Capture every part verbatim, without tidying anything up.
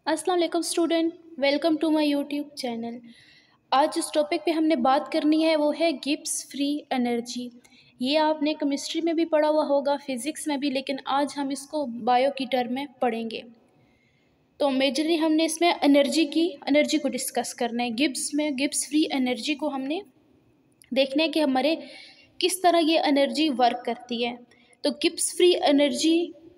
अस्सलाम वालेकुम student, welcome to my YouTube channel. आज जिस टॉपिक पे हमने बात करनी है वो है गिब्स फ्री एनर्जी। ये आपने केमिस्ट्री में भी पढ़ा हुआ होगा, फिज़िक्स में भी, लेकिन आज हम इसको बायो की टर्म में पढ़ेंगे। तो मेजरली हमने इसमें एनर्जी की एनर्जी को डिस्कस करना है। गिब्स में गिब्स फ्री एनर्जी को हमने देखना है कि हमारे किस तरह ये एनर्जी वर्क करती है। तो गिब्स फ्री एनर्जी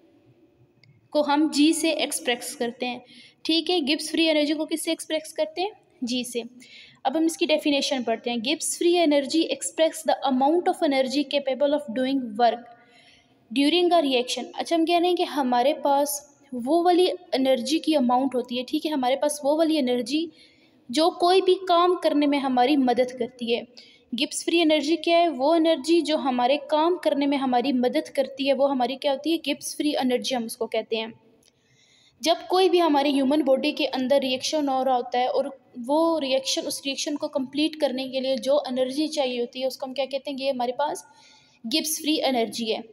को हम जी से एक्सप्रेस करते हैं। ठीक है, गिब्स फ्री एनर्जी को किससे एक्सप्रेस करते हैं? जी से। अब हम इसकी डेफिनेशन पढ़ते हैं। Gibbs free energy express the amount of energy capable of doing work during a reaction. अच्छा, हम कह रहे हैं कि हमारे पास वो वाली एनर्जी की अमाउंट होती है। ठीक है, हमारे पास वो वाली एनर्जी जो कोई भी काम करने में हमारी मदद करती है। गिब्स फ्री एनर्जी क्या है? वो एनर्जी जो हमारे काम करने में हमारी मदद करती है, वो हमारी क्या होती है? गिब्स फ्री एनर्जी हम उसको कहते हैं। जब कोई भी हमारे ह्यूमन बॉडी के अंदर रिएक्शन हो रहा होता है और वो रिएक्शन उस रिएक्शन को कंप्लीट करने के लिए जो एनर्जी चाहिए होती है उसको हम क्या कहते हैं? ये हमारे पास गिब्स फ्री एनर्जी है।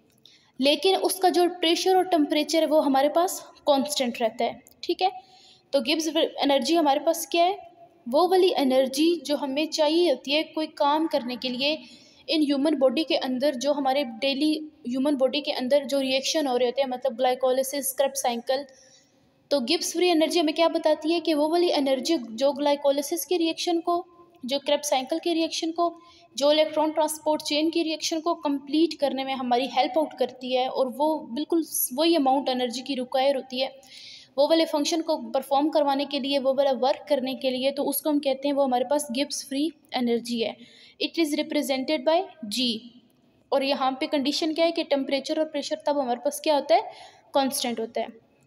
लेकिन उसका जो प्रेशर और टेम्परेचर है वो हमारे पास कांस्टेंट रहता है। ठीक है, तो गिब्स एनर्जी हमारे पास क्या है? वो वाली एनर्जी जो हमें चाहिए होती है कोई काम करने के लिए इन ह्यूमन बॉडी के अंदर, जो हमारे डेली ह्यूमन बॉडी के अंदर जो रिएक्शन हो रहे होते हैं, मतलब ग्लाइकोलिसिस, क्रेब्स साइकिल। तो गिब्स फ्री एनर्जी हमें क्या बताती है कि वो वाली एनर्जी जो ग्लाइकोलिसिस के रिएक्शन को, जो क्रेब्स साइकिल के रिएक्शन को, जो इलेक्ट्रॉन ट्रांसपोर्ट चेन की रिएक्शन को कंप्लीट करने में हमारी हेल्प आउट करती है, और वो बिल्कुल वही अमाउंट एनर्जी की रिक्वायर होती है वो वाले फंक्शन को परफॉर्म करवाने के लिए, वो वाला वर्क करने के लिए, तो उसको हम कहते हैं वो हमारे पास गिब्स फ्री एनर्जी है। It is represented by G. और यहाँ पे कंडीशन क्या है कि टेम्परेचर और प्रेशर तब हमारे पास क्या होता है? कांस्टेंट होता है।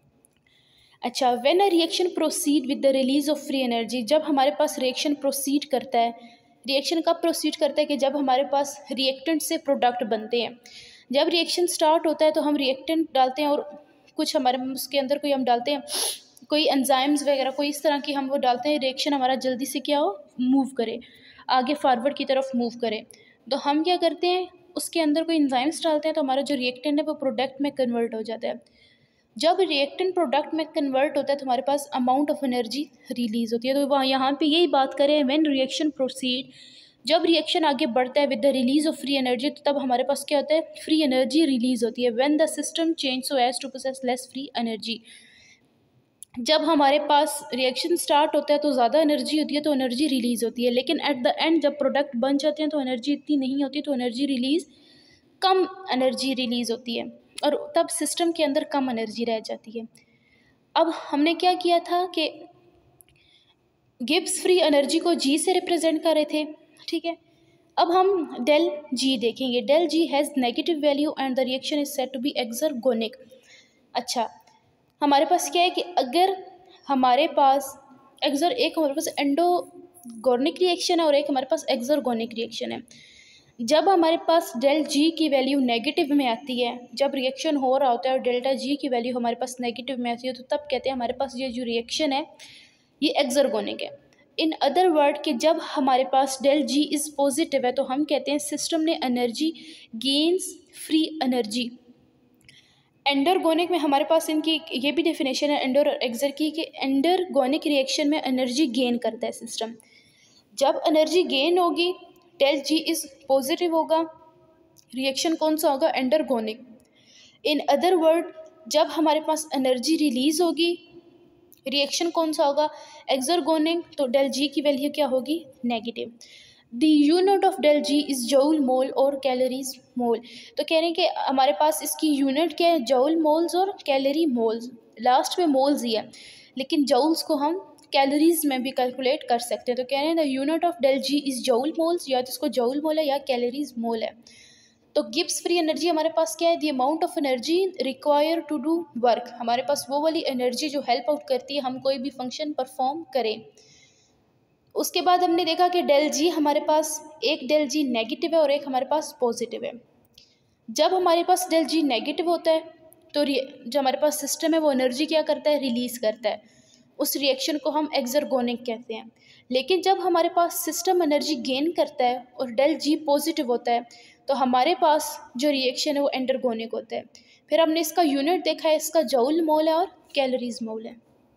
अच्छा, when a reaction proceed with the release of free energy, जब हमारे पास रिएक्शन प्रोसीड करता है, रिएक्शन कब प्रोसीड करता है? कि जब हमारे पास रिएक्टेंट से प्रोडक्ट बनते हैं। जब रिएक्शन स्टार्ट होता है तो हम रिएक्टेंट डालते हैं और कुछ हमारे उसके अंदर कोई हम डालते हैं कोई एंजाइम्स वगैरह, कोई इस तरह की हम वो डालते हैं, रिएक्शन हमारा जल्दी से क्या हो, मूव करे, आगे फॉरवर्ड की तरफ मूव करे। तो हम क्या करते हैं, उसके अंदर कोई एंजाइम्स डालते हैं तो हमारा जो रिएक्टेंट है वो प्रोडक्ट में कन्वर्ट हो जाता है। जब रिएक्टेंट प्रोडक्ट में कन्वर्ट होता है तो हमारे पास अमाउंट ऑफ एनर्जी रिलीज होती है। तो वहाँ यहाँ पे यही बात करें, व्हेन रिएक्शन प्रोसीड, जब रिएक्शन आगे बढ़ता है with the release of free energy, तो तब हमारे पास क्या होता है? फ्री एनर्जी रिलीज होती है। When the system change so as to possess less free energy, जब हमारे पास रिएक्शन स्टार्ट होता है तो ज़्यादा एनर्जी होती है तो एनर्जी रिलीज होती है, लेकिन एट द एंड जब प्रोडक्ट बन जाते हैं तो एनर्जी इतनी नहीं होती, तो एनर्जी रिलीज कम एनर्जी रिलीज होती है और तब सिस्टम के अंदर कम एनर्जी रह जाती है। अब हमने क्या किया था कि गिब्स फ्री एनर्जी को जी से रिप्रेजेंट कर रहे थे। ठीक है, अब हम डेल जी देखेंगे। Del G has negative value and the reaction is said to be exergonic. अच्छा, हमारे पास क्या है कि अगर हमारे पास एक्सर एक हमारे पास एंडोगोनिक रिएक्शन है और एक हमारे पास एक्सर्गोनिक रिएक्शन है। जब हमारे पास डेल जी की वैल्यू नेगेटिव में आती है, जब रिएक्शन हो रहा होता है और डेल्टा जी की वैल्यू हमारे पास नेगेटिव में आती है, तो तब कहते हैं हमारे पास ये जो रिएक्शन है ये एक्सर्गोनिक है। इन अदर वर्ड कि जब हमारे पास डेल जी इज़ पॉजिटिव है तो हम कहते हैं सिस्टम ने energy gains free energy. Endergonic में हमारे पास इनकी ये भी डेफिनेशन है एंडर और एक्सर की, कि एंडरगोनिक रिएक्शन में एनर्जी गेन करता है सिस्टम। जब एनर्जी गेन होगी, डेल जी इज़ पॉजिटिव होगा, रिएक्शन कौन सा होगा? एंडरगोनिक। इन अदर वर्ड, जब हमारे पास एनर्जी रिलीज होगी, रिएक्शन कौन सा होगा? एक्सर्गोनिक, तो डेल जी की वैल्यू क्या होगी? Negative. The unit of del G is joule mole और कैलोरीज मोल। तो कह रहे हैं कि हमारे पास इसकी यूनिट क्या है? जूल मोल्स और कैलोरी मोल्स। लास्ट में मोल्स ही है, लेकिन जूल्स को हम कैलोरीज में भी कैलकुलेट कर सकते हैं। तो कह रहे हैं the unit of del G is joule moles, या तो इसको जूल मोल है या कैलोरीज मोल है। तो गिब्स फ्री एनर्जी हमारे पास क्या है? The amount of energy require to do work. हमारे पास वो वाली एनर्जी जो हेल्प आउट करती है हम कोई भी फंक्शन परफॉर्म करें। उसके बाद हमने देखा कि डेल जी हमारे पास एक डेल जी नेगेटिव है और एक हमारे पास पॉजिटिव है। जब हमारे पास डेल जी नेगेटिव होता है तो जो हमारे पास सिस्टम है वो एनर्जी क्या करता है? रिलीज़ करता है। उस रिएक्शन को हम एक्सर्गोनिक कहते हैं। लेकिन जब हमारे पास सिस्टम एनर्जी गेन करता है और डेल जी पॉजिटिव होता है तो हमारे पास जो रिएक्शन है वो एंडरगोनिक होता है। फिर हमने इसका यूनिट देखा है, इसका जूल मोल है और कैलोरीज मोल है।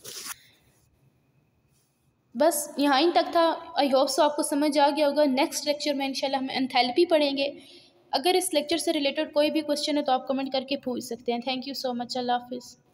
बस यहाँ ही तक था। आई होप सो आपको समझ आ गया होगा। नेक्स्ट लेक्चर में इंशाल्लाह हम एंथैल्पी पढ़ेंगे। अगर इस लेक्चर से रिलेटेड कोई भी क्वेश्चन है तो आप कमेंट करके पूछ सकते हैं। Thank you so much. अल्लाह हाफिज़।